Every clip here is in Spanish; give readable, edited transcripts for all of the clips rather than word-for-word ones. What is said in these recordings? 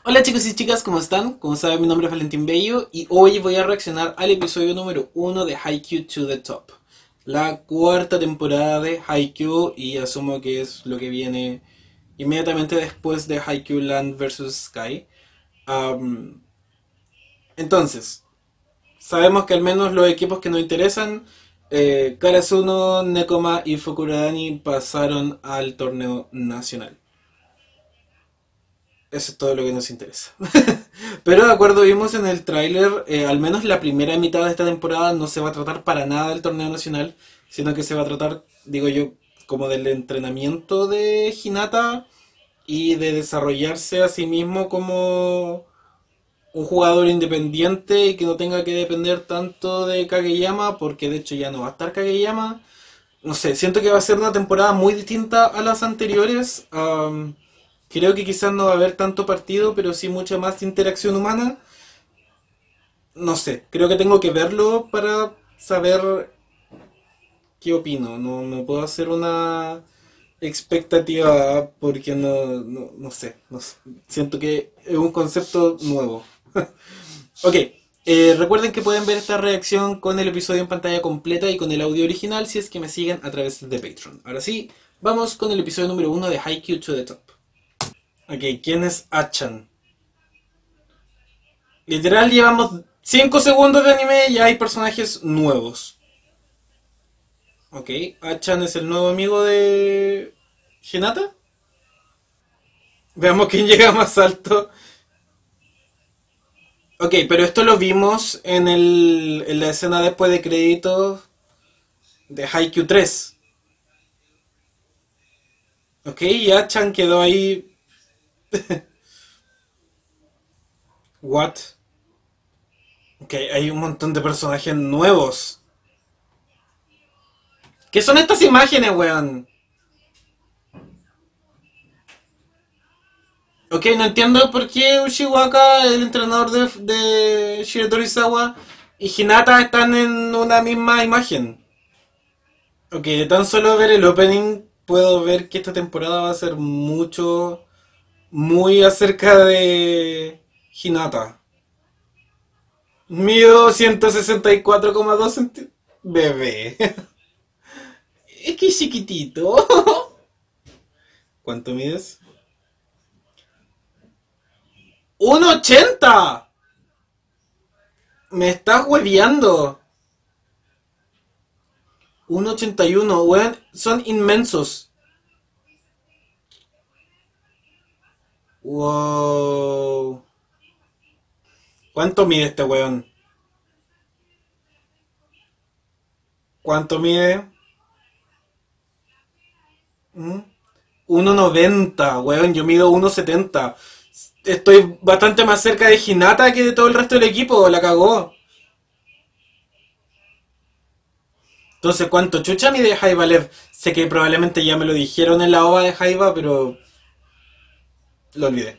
Hola chicos y chicas, ¿cómo están? Como saben, mi nombre es Valentín Bello y hoy voy a reaccionar al episodio número 1 de Haikyuu to the Top. La cuarta temporada de Haikyuu y asumo que es lo que viene inmediatamente después de Haikyuu Land vs Sky. Am, entonces, sabemos que al menos los equipos que nos interesan, Karasuno, Nekoma y Fukuradani pasaron al torneo nacional. Eso es todo lo que nos interesa. Pero de acuerdo, vimos en el tráiler, al menos la primera mitad de esta temporada no se va a tratar para nada del torneo nacional, sino que se va a tratar, digo yo, como del entrenamiento de Hinata y de desarrollarse a sí mismo como un jugador independiente y que no tenga que depender tanto de Kageyama, porque de hecho ya no va a estar Kageyama. No sé, siento que va a ser una temporada muy distinta a las anteriores. Creo que quizás no va a haber tanto partido, pero sí mucha más interacción humana. No sé, creo que tengo que verlo para saber qué opino. No puedo hacer una expectativa porque no sé, no sé. Siento que es un concepto nuevo. Ok, recuerden que pueden ver esta reacción con el episodio en pantalla completa y con el audio original si es que me siguen a través de Patreon. Ahora sí, vamos con el episodio número 1 de Haikyuu to the Top. Ok, ¿quién es Achan? Literal llevamos 5 segundos de anime y ya hay personajes nuevos. Ok, Achan es el nuevo amigo de Hinata. Veamos quién llega más alto. Ok, pero esto lo vimos en la escena después de créditos de Haikyuu 3. Ok, y Achan quedó ahí. What? Ok, hay un montón de personajes nuevos. ¿Qué son estas imágenes, weón? Ok, no entiendo por qué Ushiwaka, el entrenador de Shiratorizawa, y Hinata están en una misma imagen. Ok, de tan solo ver el opening puedo ver que esta temporada va a ser mucho, muy acerca de Hinata. Mido 164,2 centímetros. Bebé. Es que es chiquitito. ¿Cuánto mides? 1,80. Me estás hueviando. 1,81, weón. Son inmensos. Wow. ¿Cuánto mide este weón? ¿Cuánto mide? ¿Mm? 1,90, weón. Yo mido 1,70. Estoy bastante más cerca de Hinata que de todo el resto del equipo. La cagó. Entonces, ¿cuánto chucha mide Jaiba Lev? Sé que probablemente ya me lo dijeron en la ova de Jaiba, pero lo olvidé.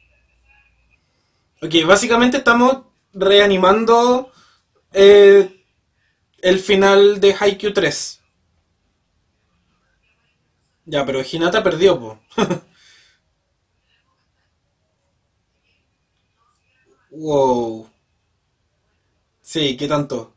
Ok, básicamente estamos reanimando eh, el final de Haikyuu 3. Ya, pero Hinata perdió, po. Wow. Sí, ¿qué tanto?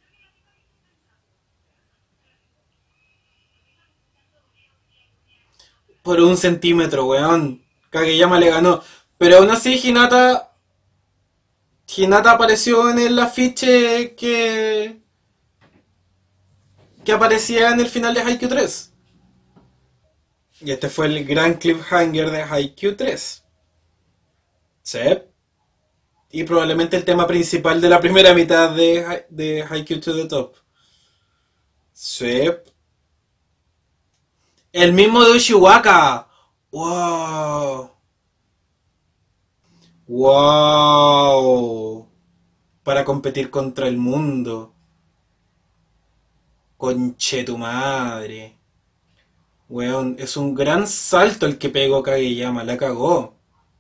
Por 1 centímetro, weón. Kageyama le ganó. Pero aún así, Hinata apareció en el afiche que aparecía en el final de Haikyuu 3. Y este fue el gran cliffhanger de Haikyuu 3. Sí. Y probablemente el tema principal de la primera mitad de Haikyuu to the Top. Sí. El mismo de Ushiwaka. Wow. Wow. Para competir contra el mundo. Conche tu madre. Weón, es un gran salto el que pegó Kageyama, la cagó.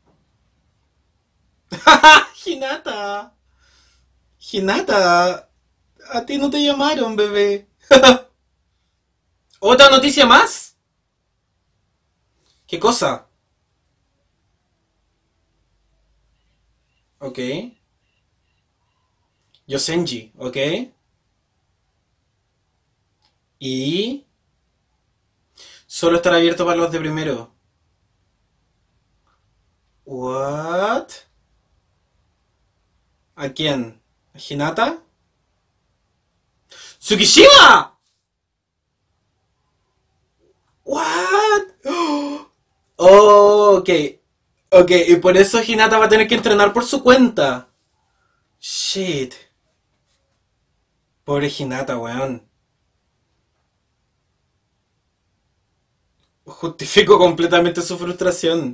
Hinata. Hinata. A ti no te llamaron, bebé. ¿Otra noticia más? ¿Qué cosa? Ok. Yosenji, ok. Y solo estará abierto para los de primero. What? ¿A quién? ¿A Hinata? ¡Tsukishima! What? Oh, ok. Ok, y por eso Hinata va a tener que entrenar por su cuenta. Shit. Pobre Hinata, weón. Justifico completamente su frustración.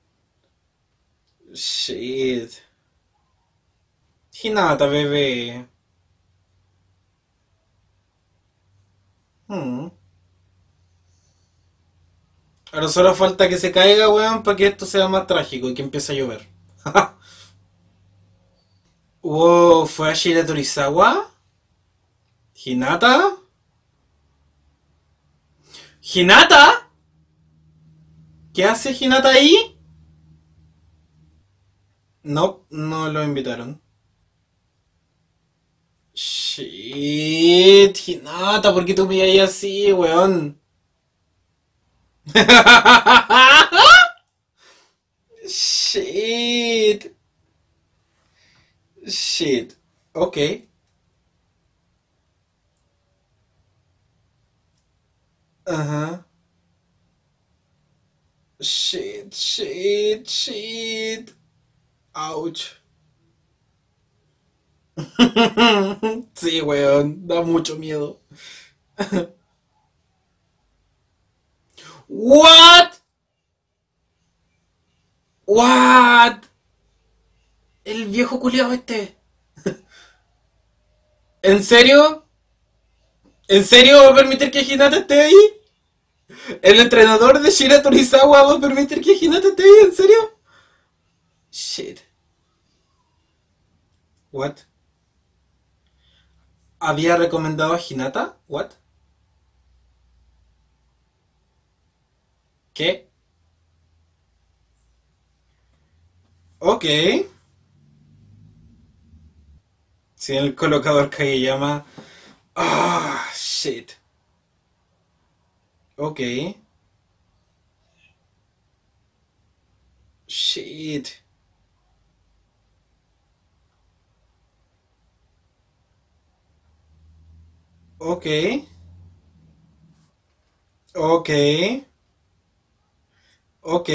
Shit. Hinata, bebé. Hmm. Ahora solo falta que se caiga, weón, para que esto sea más trágico y que empiece a llover. Wow, ¿fue a Shira Torizawa? ¿Hinata? ¿Hinata? ¿Qué hace Hinata ahí? No, no lo invitaron. Shit, Hinata, ¿por qué tú me ahí así, weón? Shit, shit. Ok. Ajá. Shit, shit, shit. Ouch. Sí, weón, da mucho miedo. What? What? El viejo culiao este. ¿En serio? ¿En serio va a permitir que Hinata esté ahí? ¿El entrenador de Shira Torizawa va a permitir que Hinata esté ahí? ¿En serio? Shit. What? ¿Había recomendado a Hinata? What? ¿Qué? Ok. Si el colocador Kageyama. Ah, shit. Ok. Shit. Ok. Ok. Ok.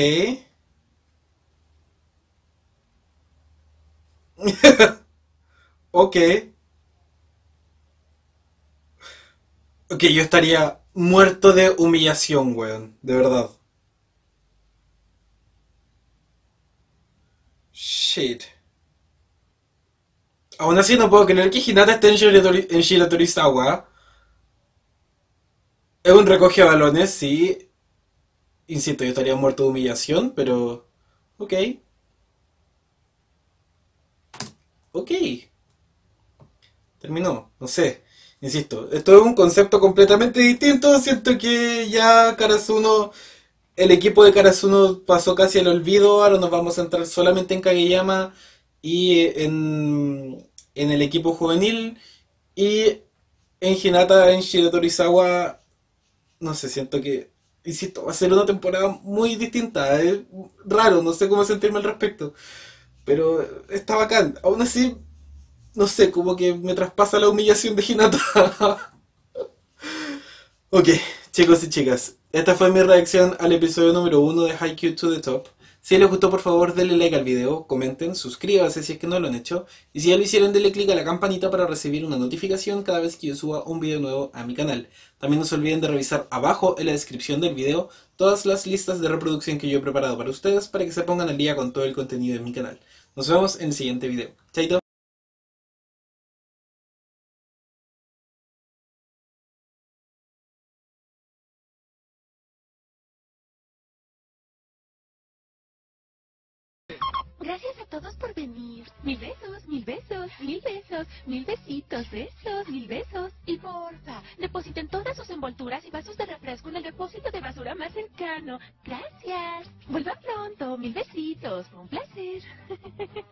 Ok. Ok, yo estaría muerto de humillación, weón. De verdad. Shit. Aún así no puedo creer que Hinata esté en Shiratorizawa. Es un recoge balones, sí. Insisto, yo estaría muerto de humillación, pero... Ok, ok. Terminó, no sé. Insisto, esto es un concepto completamente distinto. Siento que ya Karasuno, el equipo de Karasuno pasó casi al olvido. Ahora nos vamos a centrar solamente en Kageyama y en el equipo juvenil. Y en Hinata, en Shiratorizawa, no sé, siento que, insisto, va a ser una temporada muy distinta. Es raro, no sé cómo sentirme al respecto. Pero está bacán. Aún así, no sé, como que me traspasa la humillación de Hinata. Ok, chicos y chicas, esta fue mi reacción al episodio número 1 de Haikyuu to the Top. Si les gustó, por favor, denle like al video, comenten, suscríbanse si es que no lo han hecho. Y si ya lo hicieron, denle click a la campanita para recibir una notificación cada vez que yo suba un video nuevo a mi canal. También no se olviden de revisar abajo en la descripción del video todas las listas de reproducción que yo he preparado para ustedes para que se pongan al día con todo el contenido de mi canal. Nos vemos en el siguiente video. Chaito. Gracias a todos por venir. Mil besos, mil besos, mil besos, mil besitos, besos, mil besos. Y porfa, depositen todas sus envolturas y vasos de refresco en el depósito de basura más cercano. Gracias. Vuelvan pronto. Mil besitos. Fue un placer.